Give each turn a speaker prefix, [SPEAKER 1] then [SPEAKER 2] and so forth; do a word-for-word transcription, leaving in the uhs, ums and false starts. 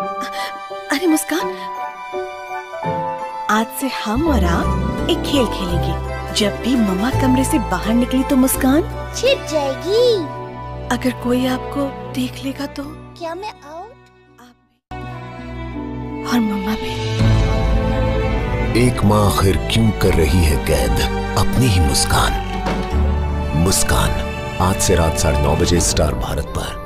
[SPEAKER 1] अरे मुस्कान, आज से हम और आप एक खेल खेलेंगे। जब भी मम्मा कमरे से बाहर निकली तो मुस्कान
[SPEAKER 2] छिप जाएगी।
[SPEAKER 1] अगर कोई आपको देख लेगा तो
[SPEAKER 2] क्या मैं आउट?
[SPEAKER 1] आप और मम्मा भी।
[SPEAKER 3] एक माँ आखिर क्यों कर रही है कैद अपनी ही मुस्कान। मुस्कान आज से रात साढ़े नौ बजे स्टार भारत पर।